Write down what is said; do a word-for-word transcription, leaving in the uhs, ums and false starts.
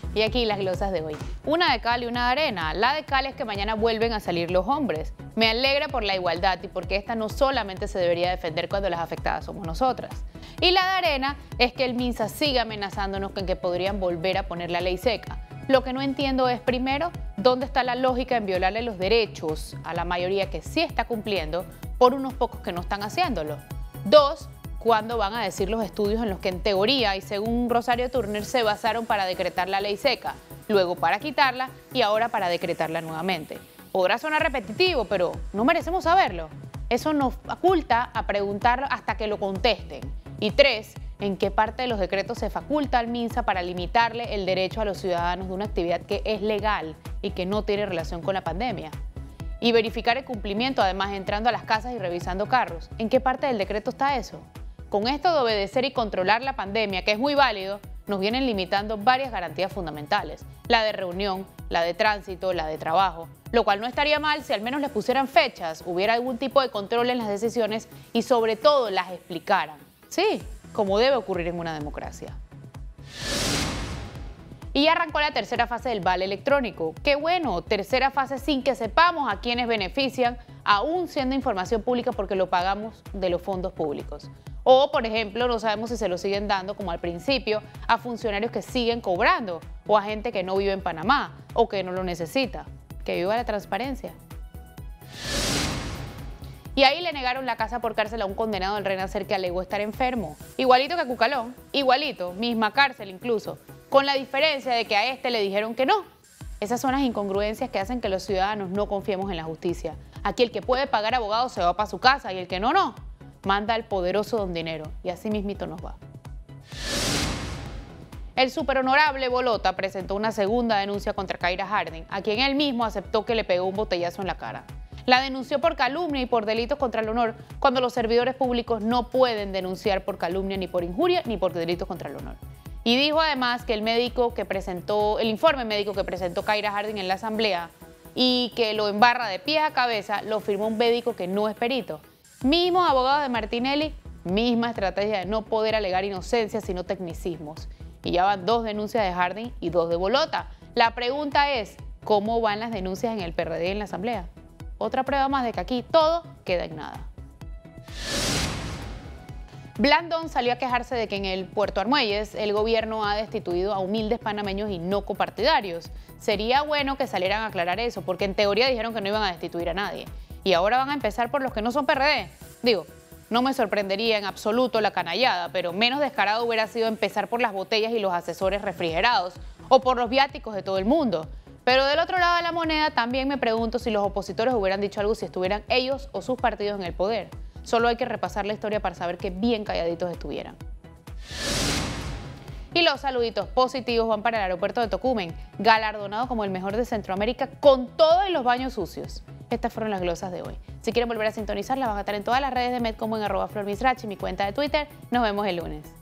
Y aquí las glosas de hoy. Una de cal y una de arena. La de cal es que mañana vuelven a salir los hombres. Me alegra por la igualdad y porque esta no solamente se debería defender cuando las afectadas somos nosotras. Y la de arena es que el MINSA sigue amenazándonos con que podrían volver a poner la ley seca. Lo que no entiendo es, primero, dónde está la lógica en violarle los derechos a la mayoría que sí está cumpliendo por unos pocos que no están haciéndolo. Dos, ¿cuándo van a decir los estudios en los que en teoría y según Rosario Turner se basaron para decretar la ley seca, luego para quitarla y ahora para decretarla nuevamente? Podrá sonar repetitivo, pero no merecemos saberlo. Eso nos faculta a preguntarlo hasta que lo contesten. Y tres, ¿en qué parte de los decretos se faculta al MINSA para limitarle el derecho a los ciudadanos de una actividad que es legal y que no tiene relación con la pandemia? Y verificar el cumplimiento, además entrando a las casas y revisando carros. ¿En qué parte del decreto está eso? Con esto de obedecer y controlar la pandemia, que es muy válido, nos vienen limitando varias garantías fundamentales. La de reunión, la de tránsito, la de trabajo. Lo cual no estaría mal si al menos les pusieran fechas, hubiera algún tipo de control en las decisiones y sobre todo las explicaran. Sí, como debe ocurrir en una democracia. Y ya arrancó la tercera fase del vale electrónico. ¡Qué bueno! Tercera fase sin que sepamos a quiénes benefician, aún siendo información pública porque lo pagamos de los fondos públicos. O, por ejemplo, no sabemos si se lo siguen dando, como al principio, a funcionarios que siguen cobrando o a gente que no vive en Panamá o que no lo necesita. Que viva la transparencia. Y ahí le negaron la casa por cárcel a un condenado del Renacer que alegó estar enfermo. Igualito que a Cucalón, igualito, misma cárcel incluso, con la diferencia de que a este le dijeron que no. Esas son las incongruencias que hacen que los ciudadanos no confiemos en la justicia. Aquí el que puede pagar abogado se va para su casa y el que no, no. Manda al poderoso don dinero y así mismito nos va. El superhonorable Bolota presentó una segunda denuncia contra Kaira Harding, a quien él mismo aceptó que le pegó un botellazo en la cara. La denunció por calumnia y por delitos contra el honor, cuando los servidores públicos no pueden denunciar por calumnia ni por injuria ni por delitos contra el honor. Y dijo además que el médico que presentó, el informe médico que presentó Kaira Harding en la asamblea y que lo embarra de pies a cabeza, lo firmó un médico que no es perito. Mismos abogados de Martinelli, misma estrategia de no poder alegar inocencia sino tecnicismos. Y ya van dos denuncias de Harding y dos de Bolota. La pregunta es, ¿cómo van las denuncias en el P R D y en la asamblea? Otra prueba más de que aquí todo queda en nada. Blandón salió a quejarse de que en el Puerto Armuelles el gobierno ha destituido a humildes panameños y no copartidarios. Sería bueno que salieran a aclarar eso, porque en teoría dijeron que no iban a destituir a nadie. Y ahora van a empezar por los que no son P R D. Digo, no me sorprendería en absoluto la canallada, pero menos descarado hubiera sido empezar por las botellas y los asesores refrigerados, o por los viáticos de todo el mundo. Pero del otro lado de la moneda también me pregunto si los opositores hubieran dicho algo si estuvieran ellos o sus partidos en el poder. Solo hay que repasar la historia para saber que bien calladitos estuvieran. Y los saluditos positivos van para el aeropuerto de Tocumen, galardonado como el mejor de Centroamérica con todo y los baños sucios. Estas fueron las glosas de hoy. Si quieren volver a sintonizarlas, van a estar en todas las redes de Med como en arroba flormisrach y mi cuenta de Twitter. Nos vemos el lunes.